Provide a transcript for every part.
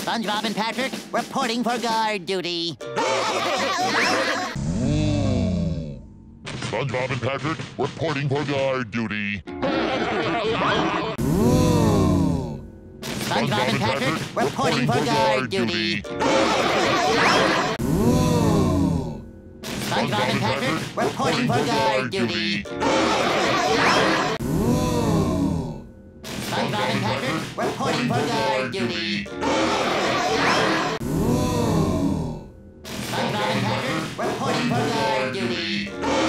SpongeBob and Patrick reporting for guard duty. SpongeBob and Patrick reporting for guard duty. SpongeBob and Patrick reporting for guard duty. SpongeBob and Patrick reporting for guard duty. SpongeBob and Patrick reporting for guard duty. SpongeBob and Patrick reporting for guard duty.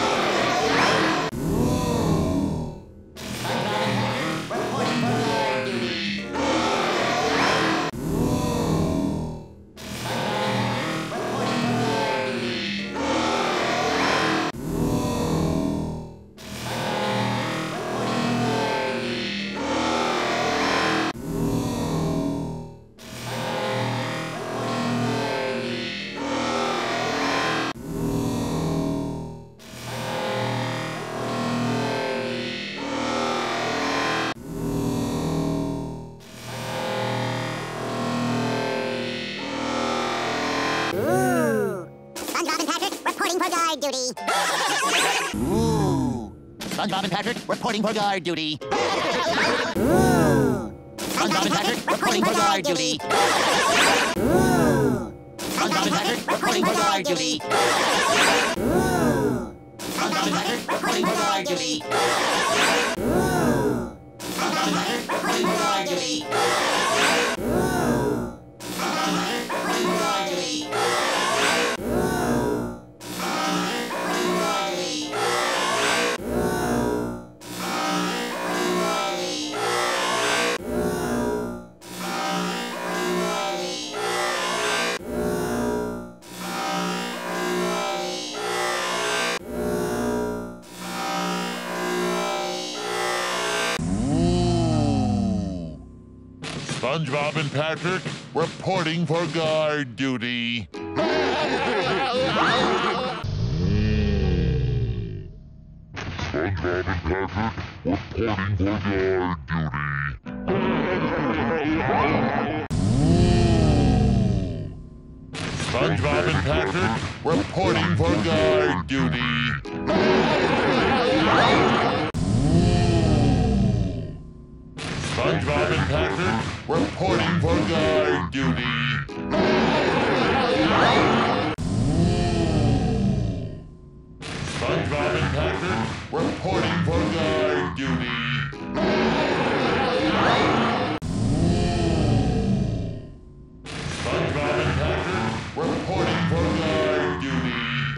SpongeBob and Patrick reporting for guard duty. SpongeBob and Patrick reporting for guard duty. SpongeBob and Patrick reporting for guard duty. SpongeBob and Patrick reporting for guard duty. SpongeBob and Patrick reporting for guard duty. SpongeBob and Patrick reporting for guard duty. SpongeBob and Patrick reporting for guard duty. SpongeBob and Patrick reporting for guard duty. SpongeBob and Patrick reporting for guard duty. SpongeBob and Patrick reporting for guard duty. SpongeBob and Patrick reporting for guard duty. SpongeBob and Patrick reporting for guard duty.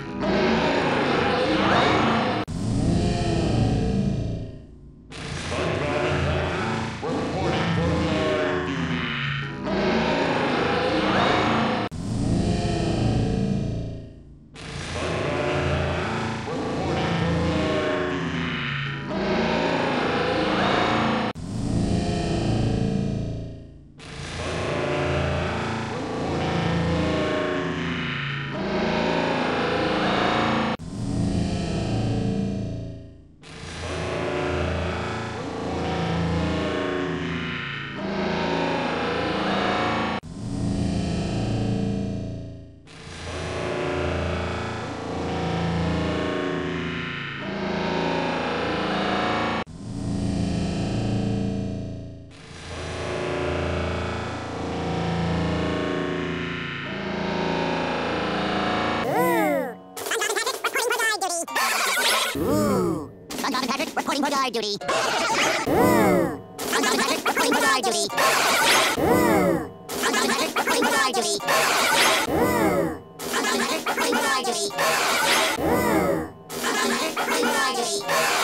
SpongeBob and Patrick reporting for guard duty. SpongeBob and Patrick reporting for guard duty. SpongeBob and Patrick reporting for guard duty. SpongeBob and Patrick reporting for guard duty. SpongeBob and Patrick reporting for guard duty.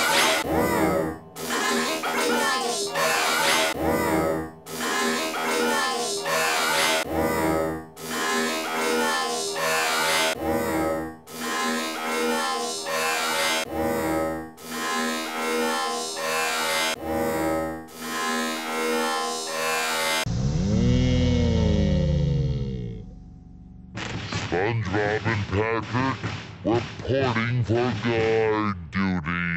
SpongeBob and Patrick reporting for guard duty.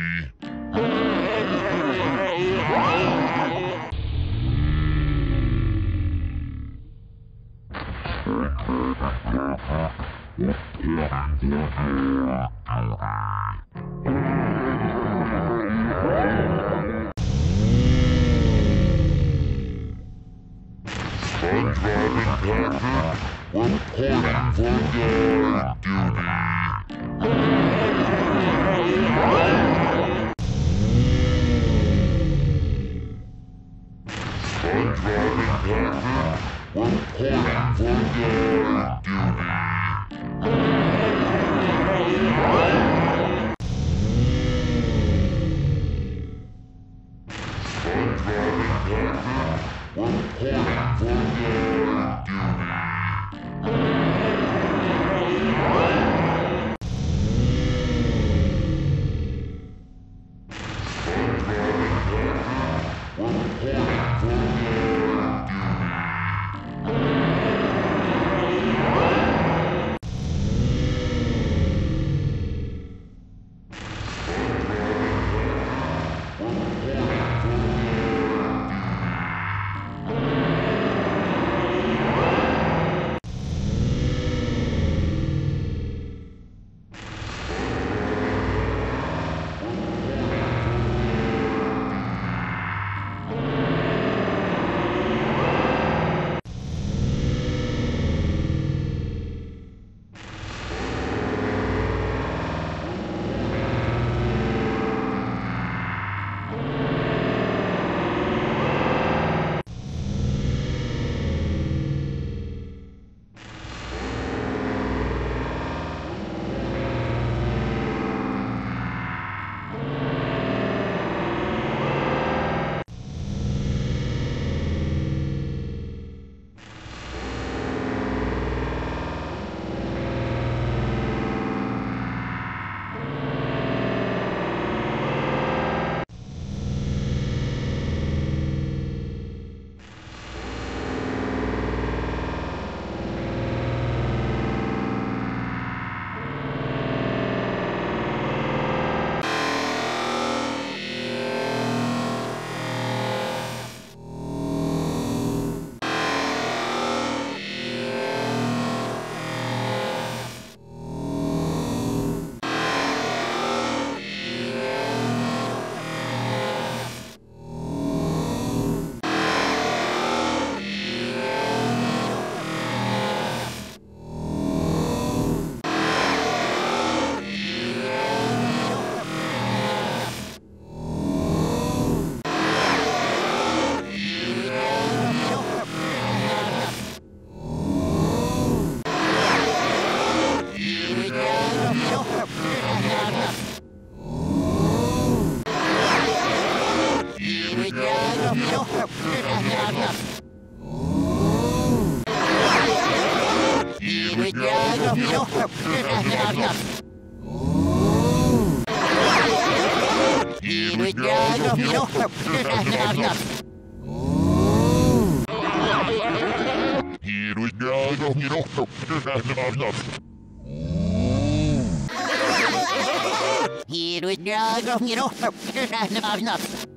Here we go.